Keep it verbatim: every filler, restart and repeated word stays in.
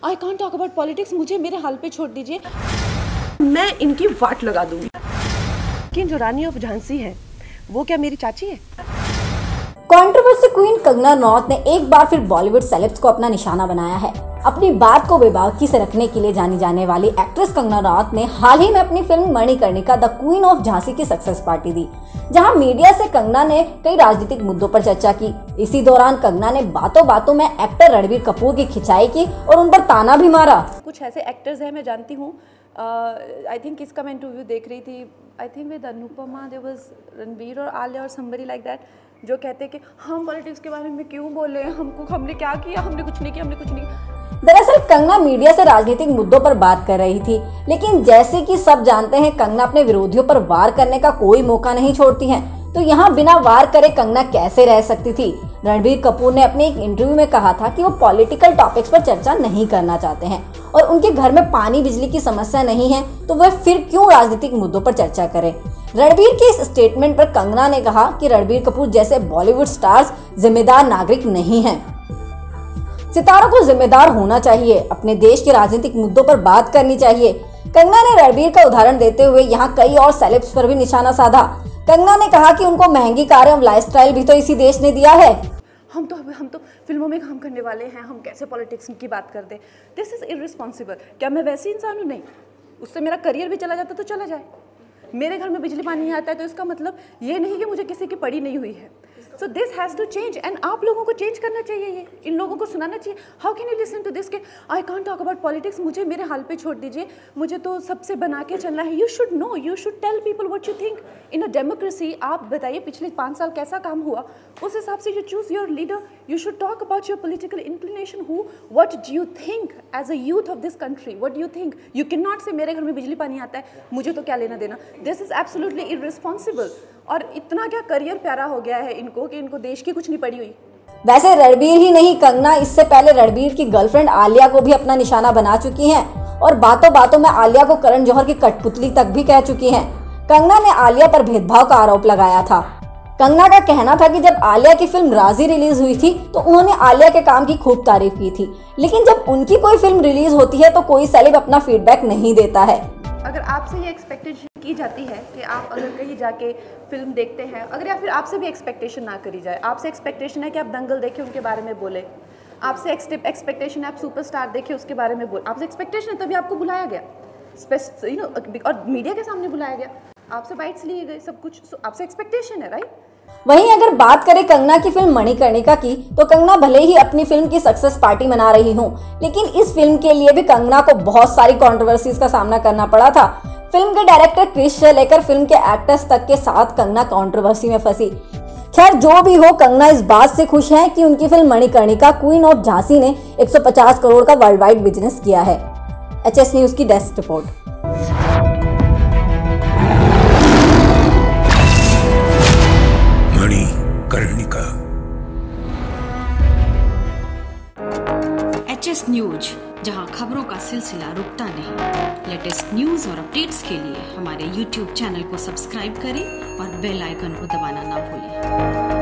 I can't talk about politics, मुझे मेरे हाल पे छोड़ दीजिए, मैं इनकी वाट लगा दूंगी। लेकिन जो रानी ऑफ झांसी है वो क्या मेरी चाची है? कंट्रोवर्सी क्वीन कंगना रनौत ने एक बार फिर बॉलीवुड सेलेब्स को अपना निशाना बनाया है। अपनी बात को बेबाकी से रखने के लिए जानी जाने वाली एक्ट्रेस कंगना रनौत ने हाल ही में अपनी film Manikarnika the queen of Jhansi की सक्सेस पार्टी दी, जहां मीडिया से कंगना ने कई राजनीतिक मुद्दों पर चर्चा की। इसी दौरान कंगना ने बातों बातों में एक्टर रणबीर कपूर की खिंचाई की और उन पर ताना भी मारा। कुछ ऐसे एक्टर्स हैं, मैं जानती हूँ, आई थिंक किसका मैं इंटरव्यू देख रही थी, I think with Anupama, there was Ranbir और आलिया और समबडी लाइक दैट, जो कहते हैं कि हम पॉलिटिक्स के बारे में क्यों बोले, हमको हमने क्या किया, हमने कुछ नहीं किया, हमने कुछ नहीं किया। दरअसल कंगना मीडिया से राजनीतिक मुद्दों पर बात कर रही थी, लेकिन जैसे कि सब जानते हैं कंगना अपने विरोधियों पर वार करने का कोई मौका नहीं छोड़ती हैं, तो यहाँ बिना वार करे कंगना कैसे रह सकती थी। रणबीर कपूर ने अपने एक इंटरव्यू में कहा था कि वो पॉलिटिकल टॉपिक्स पर चर्चा नहीं करना चाहते हैं और उनके घर में पानी बिजली की समस्या नहीं है, तो वह फिर क्यों राजनीतिक मुद्दों पर चर्चा करें। रणबीर के इस स्टेटमेंट पर कंगना ने कहा कि रणबीर कपूर जैसे बॉलीवुड स्टार्स जिम्मेदार नागरिक नहीं हैं। सितारों को जिम्मेदार होना चाहिए, अपने देश के राजनीतिक मुद्दों पर बात करनी चाहिए। कंगना ने रणबीर का उदाहरण देते हुए यहाँ कई और सेलेब्स पर भी निशाना साधा। कंगना ने कहा कि उनको महंगी कारें और लाइफस्टाइल भी तो इसी देश ने दिया है। हम तो हम तो फिल्मों में काम करने वाले हैं, हम कैसे पॉलिटिक्स की बात कर दें, दिस इज इररिस्पॉन्सिबल। क्या मैं वैसी इंसान हूँ? नहीं, उससे मेरा करियर भी चला जाता तो चला जाए। मेरे घर में बिजली पानी आता है तो इसका मतलब ये नहीं कि मुझे किसी की पड़ी नहीं हुई है। So this has to change and आप लोगों को चेंज करना चाहिए, ये इन लोगों को सुनाना चाहिए। How can you listen to this के I can't talk about politics, मुझे मेरे हाल पे छोड़ दीजिए, मुझे तो सबसे बना के चलना है। You should know, you should tell people what you think in a democracy. आप बताइए पिछले पाँच साल कैसा काम हुआ, उस हिसाब से you choose your leader. You should talk about your political inclination, who what do you think as a youth of this country, what do you think. You can not say मेरे घर में बिजली पानी आता है, मुझे तो क्या लेना देना। This is absolutely irresponsible. और इतना क्या करियर प्यारा हो गया है इनको कि इनको देश की कुछ नहीं पड़ी हुई। वैसे रणबीर ही नहीं, कंगना इससे पहले रणबीर की गर्लफ्रेंड आलिया को भी अपना निशाना बना चुकी हैं और बातों बातों में आलिया को करण जौहर की कठपुतली तक भी कह चुकी हैं। कंगना ने आलिया पर भेदभाव का आरोप लगाया था। कंगना का कहना था कि जब आलिया की फिल्म राजी रिलीज हुई थी तो उन्होंने आलिया के काम की खूब तारीफ की थी, लेकिन जब उनकी कोई फिल्म रिलीज होती है तो कोई सेलेब अपना फीडबैक नहीं देता है। अगर आपसे ये एक्सपेक्टेशन की जाती है कि आप अगर कहीं जाके फिल्म देखते हैं, अगर या फिर आपसे भी एक्सपेक्टेशन ना करी जाए, आपसे एक्सपेक्टेशन है कि आप दंगल देखें उनके बारे में बोले, आपसे एक्सपेक्टेशन है आप सुपरस्टार देखें उसके बारे में बोले, आपसे एक्सपेक्टेशन है तभी आपको बुलाया गया, यू नो, और मीडिया के सामने बुलाया गया, आपसे बाइट्स लिए गए, सब कुछ आपसे एक्सपेक्टेशन है, राइट। वहीं अगर बात करें कंगना की फिल्म मणिकर्णिका की, तो कंगना भले ही अपनी फिल्म की सक्सेस पार्टी मना रही हूँ, लेकिन इस फिल्म के लिए भी कंगना को बहुत सारी कंट्रोवर्सीज का सामना करना पड़ा था। फिल्म के डायरेक्टर क्रिश से लेकर फिल्म के एक्टर्स तक के साथ कंगना कंट्रोवर्सी में फंसी। खैर जो भी हो, कंगना इस बात से खुश है कि उनकी film Manikarnika queen of Jhansi ने एक सौ पचास करोड़ का वर्ल्ड वाइड बिजनेस किया है। एच एस न्यूज की desk report. Manikarnika. H S news, जहां खबरों का सिलसिला रुकता नहीं। लेटेस्ट न्यूज और अपडेट्स के लिए हमारे यूट्यूब चैनल को सब्सक्राइब करें और बेल आइकन को दबाना ना भूलें।